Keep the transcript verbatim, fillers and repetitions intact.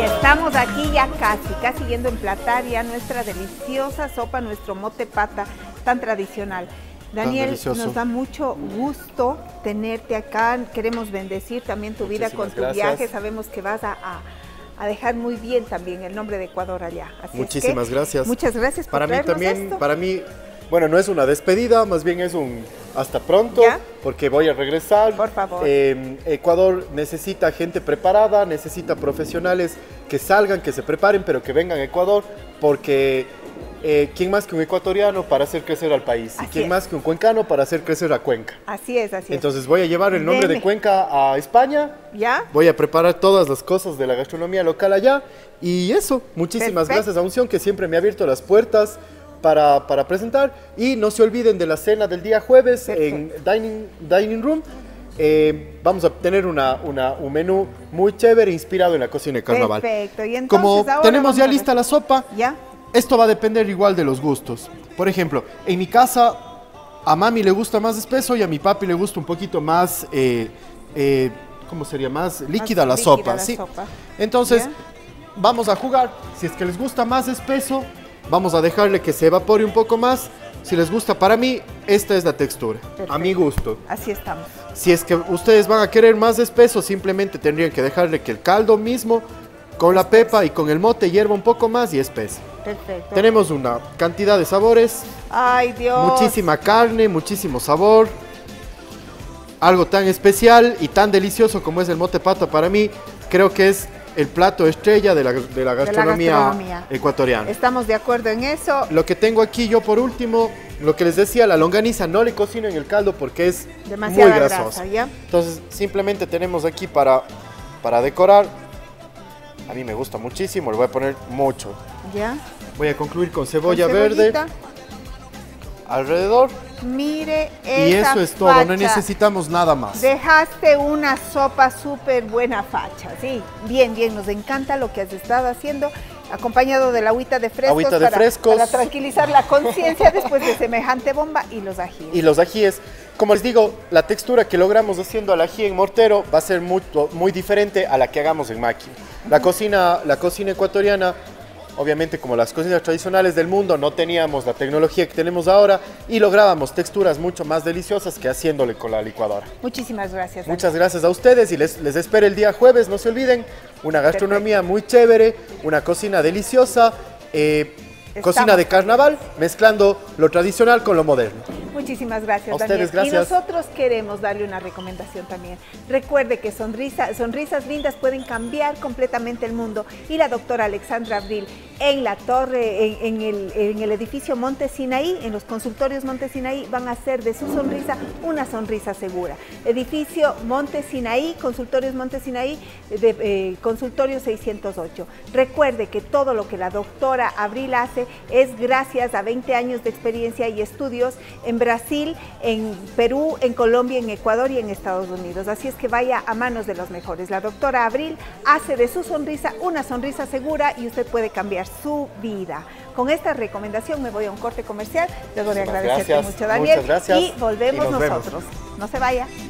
Estamos aquí ya casi, casi yendo a emplatar ya nuestra deliciosa sopa, nuestro mote pata tan tradicional. Daniel, nos da mucho gusto tenerte acá, queremos bendecir también tu vida con tu viaje, sabemos que vas a, a, a dejar muy bien también el nombre de Ecuador allá. Así Muchísimas es que, gracias. Muchas gracias por para mí también, esto. Para mí, bueno, no es una despedida, más bien es un hasta pronto, ¿Ya? Porque voy a regresar. Por favor. Eh, Ecuador necesita gente preparada, necesita profesionales que salgan, que se preparen, pero que vengan a Ecuador, porque eh, ¿quién más que un ecuatoriano para hacer crecer al país? Así ¿Y quién es. más que un cuencano para hacer crecer a Cuenca? Así es, así es. Entonces voy a llevar el nombre Deme. de Cuenca a España. ¿Ya? Voy a preparar todas las cosas de la gastronomía local allá. Y eso, muchísimas Perfecto. gracias a Unción, que siempre me ha abierto las puertas para, para presentar. Y no se olviden de la cena del día jueves. Perfecto. En Dining, Dining Room. Eh, vamos a tener una, una, un menú muy chévere inspirado en la cocina de carnaval. Perfecto. Y entonces, como ahora tenemos ya vamos a lista la sopa, ¿ya? Esto va a depender igual de los gustos. Por ejemplo, en mi casa a mami le gusta más espeso y a mi papi le gusta un poquito más, eh, eh, ¿cómo sería? Más líquida, Más la, líquida sopa, la ¿sí? sopa. Entonces, ¿Ya? vamos a jugar. Si es que les gusta más espeso, vamos a dejarle que se evapore un poco más. Si les gusta, para mí, esta es la textura. Perfecto. A mi gusto. Así estamos. Si es que ustedes van a querer más espeso, simplemente tendrían que dejarle que el caldo mismo, con la pepa y con el mote, hierva un poco más y espese. Perfecto. Tenemos una cantidad de sabores. Ay, Dios. Muchísima carne, muchísimo sabor. Algo tan especial y tan delicioso como es el mote pata, para mí, creo que es el plato estrella de la, de la, gastronomía, de la gastronomía ecuatoriana. Estamos de acuerdo en eso. Lo que tengo aquí yo por último, lo que les decía, la longaniza no le cocino en el caldo porque es demasiada muy grasosa. grasa, ¿ya? Entonces simplemente tenemos aquí para, para decorar. A mí me gusta muchísimo, le voy a poner mucho. ¿Ya? Voy a concluir con cebolla Con verde cebollita. alrededor. Mire esa Y eso es todo, facha. no necesitamos nada más. Dejaste una sopa súper buena facha, sí. Bien, bien, nos encanta lo que has estado haciendo, acompañado de la agüita de frescos, Agüita de para, frescos. para tranquilizar la conciencia después de semejante bomba, y los ajíes. Y los ajíes, como les digo, la textura que logramos haciendo al ají en mortero va a ser muy, muy diferente a la que hagamos en máquina. La cocina, la cocina ecuatoriana, obviamente como las cocinas tradicionales del mundo, no teníamos la tecnología que tenemos ahora y lográbamos texturas mucho más deliciosas que haciéndole con la licuadora. Muchísimas gracias. Muchas gracias a ustedes y les, les espero el día jueves, no se olviden, una gastronomía Perfecto. Muy chévere, una cocina deliciosa, eh, cocina de carnaval, mezclando lo tradicional con lo moderno. Muchísimas gracias, a ustedes, Daniel. gracias. Y nosotros queremos darle una recomendación también. Recuerde que sonrisa, sonrisas lindas pueden cambiar completamente el mundo. Y la doctora Alexandra Abril, en la torre, en, en, el, en el edificio Monte Sinaí, en los consultorios Monte Sinaí, van a hacer de su sonrisa una sonrisa segura. Edificio Monte Sinaí, consultorios Monte Sinaí, de, eh, consultorio seiscientos ocho. Recuerde que todo lo que la doctora Abril hace es gracias a veinte años de experiencia y estudios en Brasil, en Perú, en Colombia, en Ecuador y en Estados Unidos. Así es que vaya a manos de los mejores. La doctora Abril hace de su sonrisa una sonrisa segura y usted puede cambiar su vida. Con esta recomendación me voy a un corte comercial. Les voy a agradecerte mucho, Daniel. Muchas gracias. Y volvemos Y nos nosotros. vemos. No se vaya.